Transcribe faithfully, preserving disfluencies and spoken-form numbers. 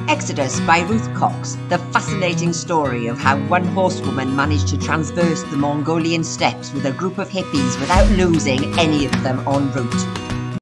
Exodus by Ruth Cox, the fascinating story of how one horsewoman managed to traverse the Mongolian steppes with a group of hippies without losing any of them en route.